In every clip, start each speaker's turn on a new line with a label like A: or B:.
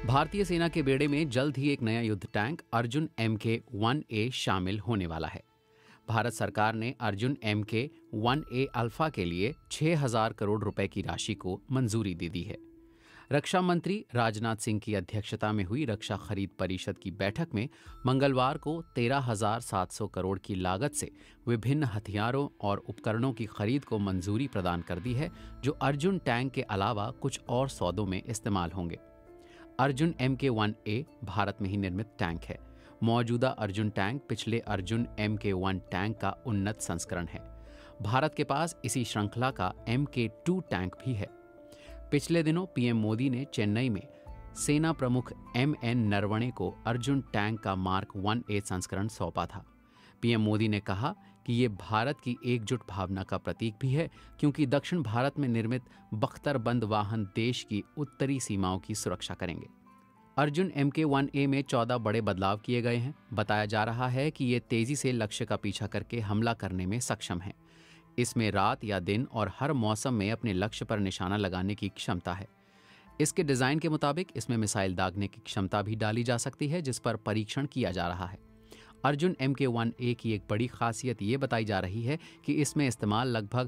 A: भारतीय सेना के बेड़े में जल्द ही एक नया युद्ध टैंक अर्जुन MK-1A शामिल होने वाला है। भारत सरकार ने अर्जुन MK-1A अल्फा के लिए 6,000 करोड़ रुपए की राशि को मंजूरी दे दी है। रक्षा मंत्री राजनाथ सिंह की अध्यक्षता में हुई रक्षा खरीद परिषद की बैठक में मंगलवार को 13,700 करोड़ की लागत से विभिन्न हथियारों और उपकरणों की खरीद को मंजूरी प्रदान कर दी है, जो अर्जुन टैंक के अलावा कुछ और सौदों में इस्तेमाल होंगे। अर्जुन MK-1A भारत में ही निर्मित टैंक है। मौजूदा अर्जुन टैंक पिछले अर्जुन MK-1 टैंक का उन्नत संस्करण है। भारत के पास इसी श्रृंखला का MK-2 टैंक भी है। पिछले दिनों पीएम मोदी ने चेन्नई में सेना प्रमुख MN नरवणे को अर्जुन टैंक का मार्क 1A संस्करण सौंपा था। पीएम मोदी ने कहा कि ये भारत की एकजुट भावना का प्रतीक भी है, क्योंकि दक्षिण भारत में निर्मित बख्तरबंद वाहन देश की उत्तरी सीमाओं की सुरक्षा करेंगे। अर्जुन MK-1A में 14 बड़े बदलाव किए गए हैं। बताया जा रहा है कि ये तेजी से लक्ष्य का पीछा करके हमला करने में सक्षम है। इसमें रात या दिन और हर मौसम में अपने लक्ष्य पर निशाना लगाने की क्षमता है। इसके डिजाइन के मुताबिक इसमें मिसाइल दागने की क्षमता भी डाली जा सकती है, जिस पर परीक्षण किया जा रहा है। अर्जुन MK-1A की एक बड़ी खासियत ये बताई जा रही है कि इसमें इस्तेमाल लगभग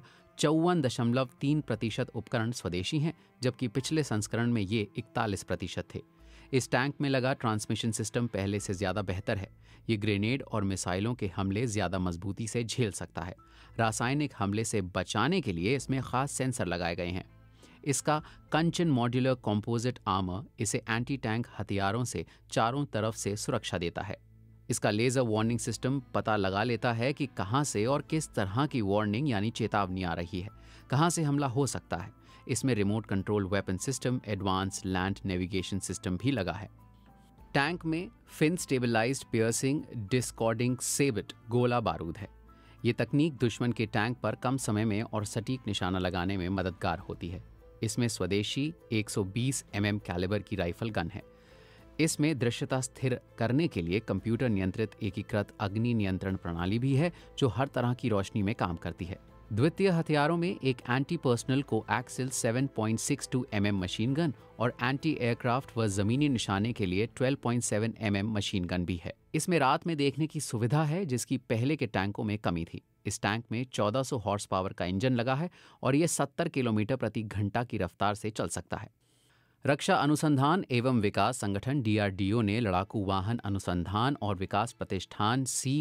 A: 54.3% उपकरण स्वदेशी हैं, जबकि पिछले संस्करण में ये 41% थे। इस टैंक में लगा ट्रांसमिशन सिस्टम पहले से ज्यादा बेहतर है। ये ग्रेनेड और मिसाइलों के हमले ज्यादा मजबूती से झेल सकता है। रासायनिक हमले से बचाने के लिए इसमें खास सेंसर लगाए गए हैं। इसका कंचन मॉड्यूलर कंपोजिट आर्मर इसे एंटी टैंक हथियारों से चारों तरफ से सुरक्षा देता है। इसका लेजर वार्निंग सिस्टम पता लगा लेता है कि कहां से और किस तरह की वार्निंग यानी चेतावनी आ रही है, कहां से हमला हो सकता है। इसमें remote control weapon system, advance land navigation system भी लगा है। टैंक में fin stabilised piercing discarding sabot गोला बारूद है। ये तकनीक दुश्मन के टैंक पर कम समय में और सटीक निशाना लगाने में मददगार होती है। इसमें स्वदेशी 120 mm कैलिबर की राइफल गन है। इसमें दृश्यता स्थिर करने के लिए कंप्यूटर नियंत्रित एकीकृत अग्नि नियंत्रण प्रणाली भी है, जो हर तरह की रोशनी में काम करती है। द्वितीय हथियारों में एक anti personnel coaxial 7.62 mm machine gun और एंटी एयरक्राफ्ट व जमीनी निशाने के लिए 12.7 mm मशीन गन भी है। इसमें रात में देखने की सुविधा है, जिसकी पहले के टैंकों में कमी थी। इस टैंक में 1400 हॉर्स पावर का इंजन लगा है और ये 70 किलोमीटर प्रति घंटा की रफ्तार से चल सकता है। रक्षा अनुसंधान एवं विकास संगठन DRDO ने लड़ाकू वाहन अनुसंधान और विकास प्रतिष्ठान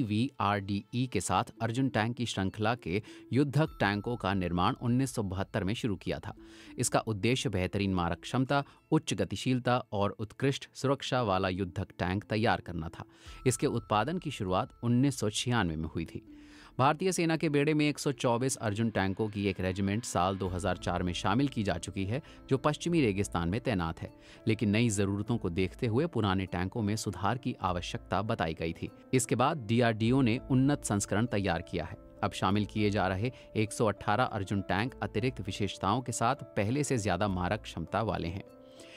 A: CVRDE के साथ अर्जुन टैंक की श्रृंखला के युद्धक टैंकों का निर्माण 1972 में शुरू किया था। इसका उद्देश्य बेहतरीन मारक क्षमता, उच्च गतिशीलता और उत्कृष्ट सुरक्षा वाला युद्धक टैंक तैयार करना था। इसके उत्पादन की शुरुआत 1996 में हुई थी। भारतीय सेना के बेड़े में 124 अर्जुन टैंकों की एक रेजिमेंट साल 2004 में शामिल की जा चुकी है, जो पश्चिमी रेगिस्तान में तैनात है। लेकिन नई जरूरतों को देखते हुए पुराने टैंकों में सुधार की आवश्यकता बताई गई थी। इसके बाद DRDO ने उन्नत संस्करण तैयार किया है। अब शामिल किए जा रहे 118 अर्जुन टैंक अतिरिक्त विशेषताओं के साथ पहले से ज्यादा मारक क्षमता वाले हैं।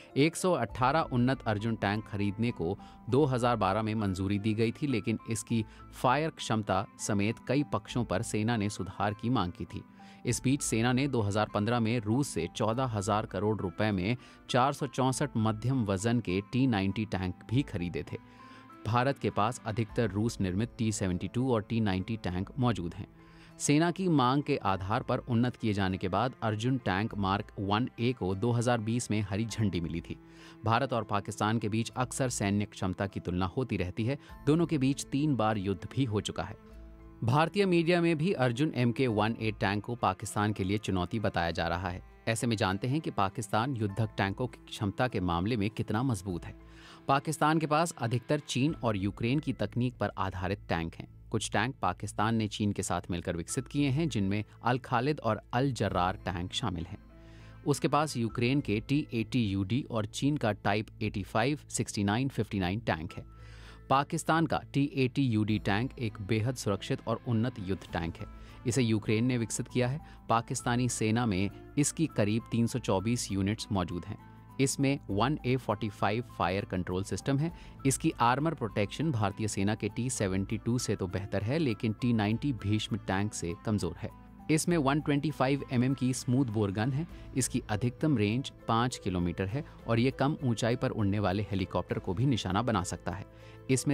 A: 118 उन्नत अर्जुन टैंक खरीदने को 2012 में मंजूरी दी गई थी, लेकिन इसकी फायर क्षमता समेत कई पक्षों पर सेना ने सुधार की मांग की थी। इस बीच सेना ने 2015 में रूस से 14,000 करोड़ रुपए में 464 मध्यम वजन के T-90 टैंक भी खरीदे थे। भारत के पास अधिकतर रूस निर्मित T-72 और T-90 टैंक मौजूद हैं। सेना की मांग के आधार पर उन्नत किए जाने के बाद अर्जुन टैंक मार्क 1A को 2020 में हरी झंडी मिली थी। भारत और पाकिस्तान के बीच अक्सर सैन्य क्षमता की तुलना होती रहती है। दोनों के बीच 3 बार युद्ध भी हो चुका है। भारतीय मीडिया में भी अर्जुन MK-1A टैंक को पाकिस्तान के लिए चुनौती बताया जा रहा है। ऐसे में जानते हैं कि पाकिस्तान युद्धक टैंकों की क्षमता के मामले में कितना मजबूत है। पाकिस्तान के पास अधिकतर चीन और यूक्रेन की तकनीक पर आधारित टैंक हैं। कुछ टैंक पाकिस्तान ने चीन के साथ मिलकर विकसित किए हैं, जिनमें अल खालिद और अल जर्रार टैंक शामिल हैं। उसके पास यूक्रेन के T-80UD और चीन का टाइप 85, 69, 59 टैंक है। पाकिस्तान का T-80UD टैंक एक बेहद सुरक्षित और उन्नत युद्ध टैंक है। इसे यूक्रेन ने विकसित किया है। पाकिस्तानी सेना में इसकी करीब 324 यूनिट्स मौजूद हैं। इसमें 1A45 फायर कंट्रोल सिस्टम है। इसकी आर्मर प्रोटेक्शन भारतीय सेना के T-72 से तो बेहतर है, लेकिन T-90 भीष्म टैंक से कमजोर है। इसमें 125 mm की स्मूथ बोर गन है। इसकी अधिकतम रेंज 5 किलोमीटर है और ये कम ऊंचाई पर उड़ने वाले हेलीकॉप्टर को भी निशाना बना सकता है। इसमें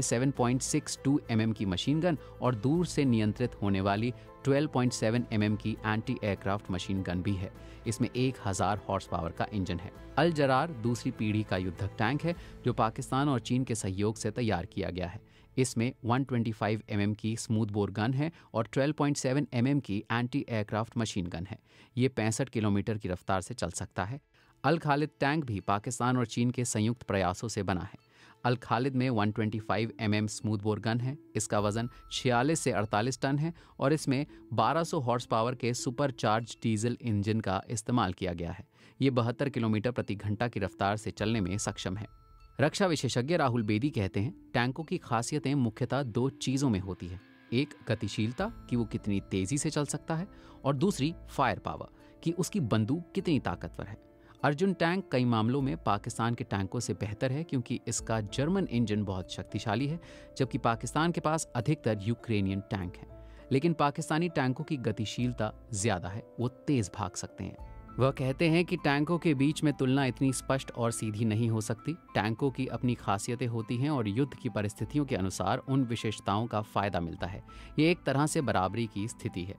A: 7.62 mm की मशीन गन और दूर से नियंत्रित होने वाली 12.7 mm की एंटी एयरक्राफ्ट मशीन गन भी है। इसमें 1000 हॉर्स पावर का इंजन है। अल जरार दूसरी पीढ़ी का युद्धक टैंक है जो पाकिस्तान और चीन के सहयोग से तैयार किया गया है। इसमें 125 mm की स्मूथ बोर गन है और 12.7 mm की एंटी एयरक्राफ्ट मशीन गन है। ये 65 किलोमीटर की रफ्तार से चल सकता है। अल खालिद टैंक भी पाकिस्तान और चीन के संयुक्त प्रयासों से बना है। अल खालिद में 125 mm स्मूथ बोर गन है। इसका वजन 46 से 48 टन है और इसमें 1200 हॉर्स पावर के सुपर चार्ज डीजल इंजन का इस्तेमाल किया गया है। ये 72 किलोमीटर प्रति घंटा की रफ्तार से चलने में सक्षम है। रक्षा विशेषज्ञ राहुल बेदी कहते हैं, टैंकों की खासियतें मुख्यतः 2 चीज़ों में होती है। एक गतिशीलता कि वो कितनी तेज़ी से चल सकता है और दूसरी फायर पावर कि उसकी बंदूक कितनी ताकतवर है। अर्जुन टैंक कई मामलों में पाकिस्तान के टैंकों से बेहतर है क्योंकि इसका जर्मन इंजन बहुत शक्तिशाली है, जबकि पाकिस्तान के पास अधिकतर यूक्रेनियन टैंक हैं। लेकिन पाकिस्तानी टैंकों की गतिशीलता ज़्यादा है, वो तेज़ भाग सकते हैं। वह कहते हैं कि टैंकों के बीच में तुलना इतनी स्पष्ट और सीधी नहीं हो सकती। टैंकों की अपनी खासियतें होती हैं और युद्ध की परिस्थितियों के अनुसार उन विशेषताओं का फायदा मिलता है। ये एक तरह से बराबरी की स्थिति है।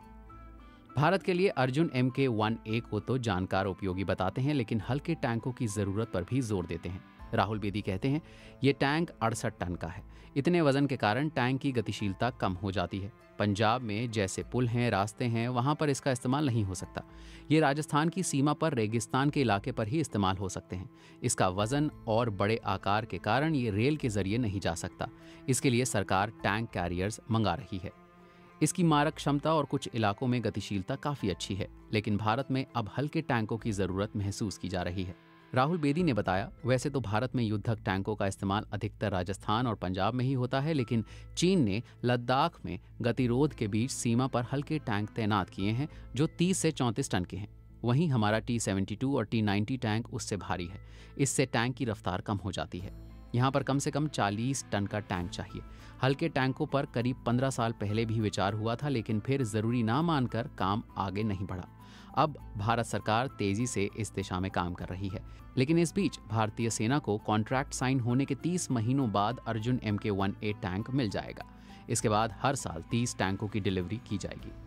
A: भारत के लिए अर्जुन MK-1A को तो जानकार उपयोगी बताते हैं, लेकिन हल्के टैंकों की ज़रूरत पर भी जोर देते हैं। राहुल बेदी कहते हैं, ये टैंक 68 टन का है। इतने वजन के कारण टैंक की गतिशीलता कम हो जाती है। पंजाब में जैसे पुल हैं, रास्ते हैं, वहाँ पर इसका इस्तेमाल नहीं हो सकता। ये राजस्थान की सीमा पर रेगिस्तान के इलाके पर ही इस्तेमाल हो सकते हैं। इसका वजन और बड़े आकार के कारण ये रेल के जरिए नहीं जा सकता। इसके लिए सरकार टैंक कैरियर्स मंगा रही है। इसकी मारक क्षमता और कुछ इलाकों में गतिशीलता काफ़ी अच्छी है, लेकिन भारत में अब हल्के टैंकों की ज़रूरत महसूस की जा रही है। राहुल बेदी ने बताया, वैसे तो भारत में युद्धक टैंकों का इस्तेमाल अधिकतर राजस्थान और पंजाब में ही होता है, लेकिन चीन ने लद्दाख में गतिरोध के बीच सीमा पर हल्के टैंक तैनात किए हैं जो 30 से 34 टन के हैं। वहीं हमारा T-72 और T-90 टैंक उससे भारी है। इससे टैंक की रफ्तार कम हो जाती है। यहाँ पर कम से कम 40 टन का टैंक चाहिए। हल्के टैंकों पर करीब 15 साल पहले भी विचार हुआ था, लेकिन फिर ज़रूरी ना मानकर काम आगे नहीं बढ़ा। अब भारत सरकार तेजी से इस दिशा में काम कर रही है, लेकिन इस बीच भारतीय सेना को कॉन्ट्रैक्ट साइन होने के 30 महीनों बाद अर्जुन MK-1A टैंक मिल जाएगा। इसके बाद हर साल 30 टैंकों की डिलीवरी की जाएगी।